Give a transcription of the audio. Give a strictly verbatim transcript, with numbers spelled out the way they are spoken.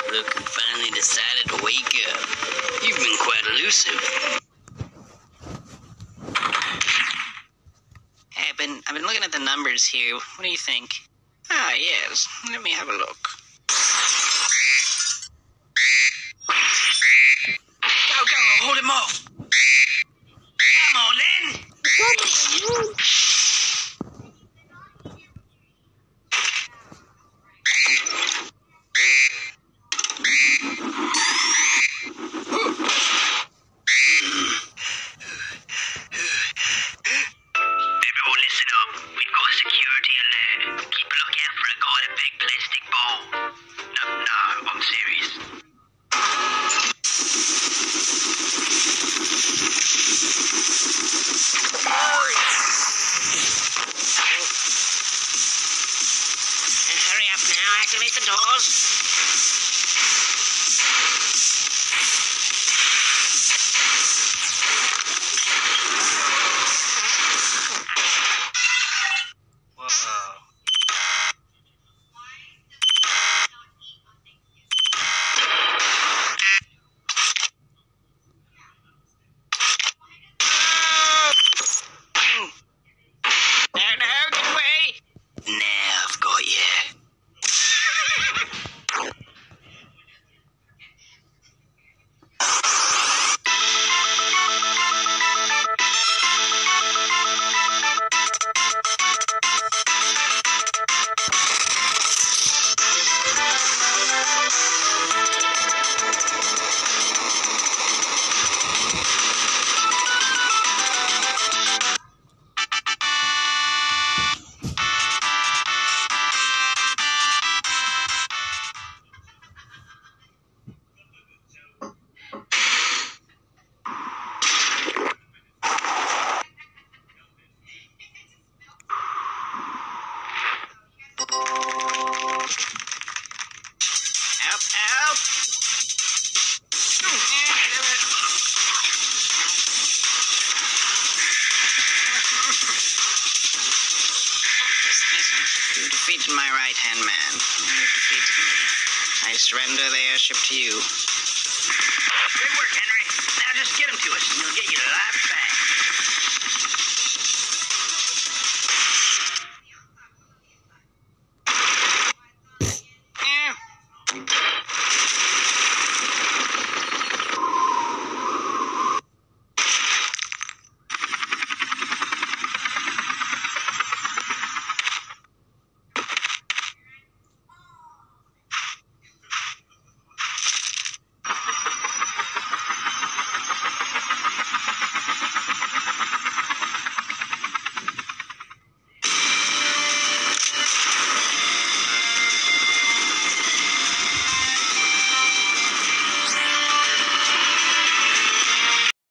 Look, I finally decided to wake up. You've been quite elusive. Hey, I've been, I've been looking at the numbers here. What do you think? Ah, yes. Let me have a look. Go, go, hold him off. Come on, then. Everyone listen up. We've got a security alert. Keep a lookout for a guy in a big plastic ball. No, no, I'm serious. Hurry up now, activate the doors. You defeated my right-hand man. You defeated me. I surrender the airship to you. Great work, Henry. Now just get him to us, and you'll get your life back.